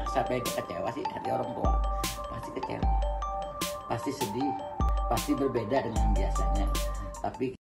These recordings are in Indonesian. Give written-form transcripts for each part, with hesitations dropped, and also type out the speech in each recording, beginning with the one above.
ya siapa yang kecewa sih, hati orang tua pasti kecewa, pasti sedih, pasti berbeda dengan biasanya. Tapi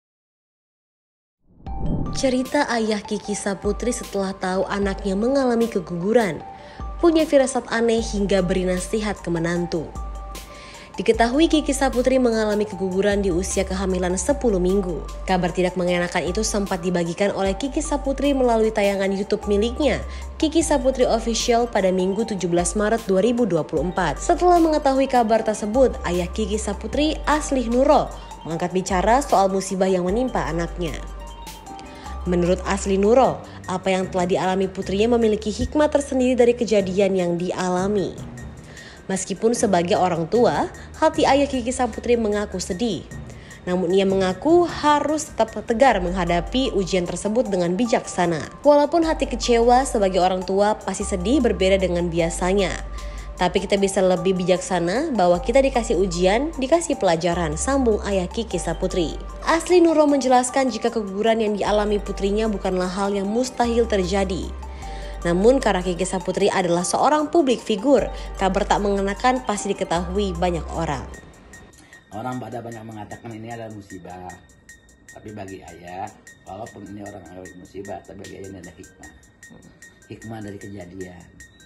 cerita ayah Kiki Saputri setelah tahu anaknya mengalami keguguran, punya firasat aneh hingga beri nasihat ke menantu. Diketahui Kiki Saputri mengalami keguguran di usia kehamilan 10 minggu. Kabar tidak mengenakan itu sempat dibagikan oleh Kiki Saputri melalui tayangan YouTube miliknya, Kiki Saputri Official, pada Minggu 17 Maret 2024. Setelah mengetahui kabar tersebut, ayah Kiki Saputri, Aslih Nurul, mengangkat bicara soal musibah yang menimpa anaknya. Menurut Aslih Nurul, apa yang telah dialami putrinya memiliki hikmah tersendiri dari kejadian yang dialami. Meskipun sebagai orang tua, hati ayah Kiki Saputri mengaku sedih. Namun ia mengaku harus tetap tegar menghadapi ujian tersebut dengan bijaksana. Walaupun hati kecewa sebagai orang tua pasti sedih berbeda dengan biasanya. Tapi kita bisa lebih bijaksana bahwa kita dikasih ujian, dikasih pelajaran, sambung ayah Kiki Saputri. Aslih Nurul menjelaskan jika keguguran yang dialami putrinya bukanlah hal yang mustahil terjadi. Namun karena Kiki Saputri adalah seorang publik figur, kabar tak mengenakan pasti diketahui banyak orang. Orang pada banyak mengatakan ini adalah musibah. Tapi bagi ayah, walaupun ini orang mengalami musibah, tapi bagi ayah ini ada hikmah. Hikmah dari kejadian.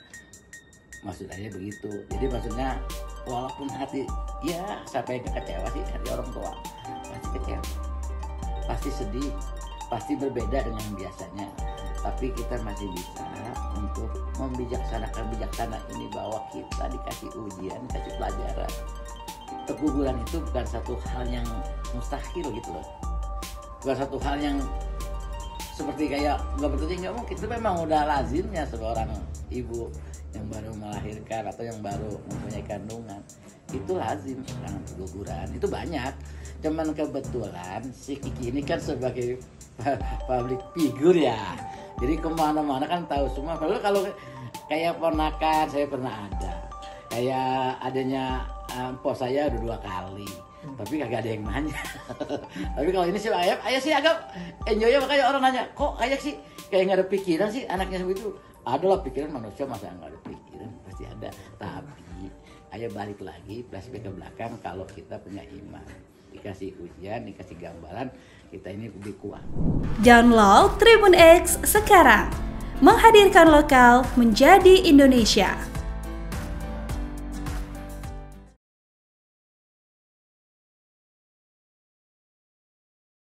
Maksud ayah begitu. Jadi maksudnya walaupun hati, ya siapa yang kecewa sih, hati orang tua pasti kecewa, pasti sedih, pasti berbeda dengan biasanya. Tapi kita masih bisa untuk bijaksana ini bahwa kita dikasih ujian, dikasih pelajaran. Keguguran itu bukan satu hal yang mustahil gitu loh. Bukan satu hal yang seperti kayak nggak betul, nggak mungkin. Itu memang udah lazimnya seorang ibu yang baru melahirkan atau yang baru mempunyai kandungan. Itu lazim karena keguguran. Itu banyak. Cuman kebetulan si Kiki ini kan sebagai public figure ya. Jadi kemana-mana kan tahu semua. Kalau kayak ponakan saya pernah ada. Kayak adanya pos saya udah 2 kali. Tapi kagak ada yang nanya. Tapi kalau ini sih ayah sih agak enjoy ya, makanya orang nanya, kok ayah sih kayak nggak ada pikiran sih anaknya begitu. Adalah pikiran manusia, masa nggak ada pikiran, pasti ada. Tapi ayah balik lagi flashback ke belakang, kalau kita punya iman, dikasih ujian, dikasih gambaran, kita ini lebih kuat. Download Tribun X sekarang, menghadirkan lokal menjadi Indonesia.